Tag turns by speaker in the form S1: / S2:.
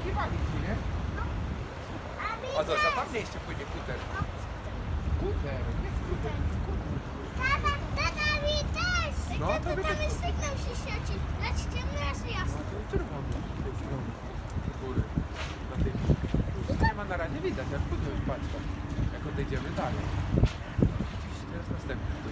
S1: wali ci, nie? A to za tam jeszcze pójdzie kuter. Kuter, nie skuter.
S2: Tata mi też!
S1: No, to by
S2: tam
S1: też...
S2: jest sygnał się świeci. Lecz ciemno jest jasno.
S1: No, to czerwony. Z tej strony. Do góry. Na tej... Nie ma na razie widać, jak później już patrzę. Jak odejdziemy dalej. Teraz następny.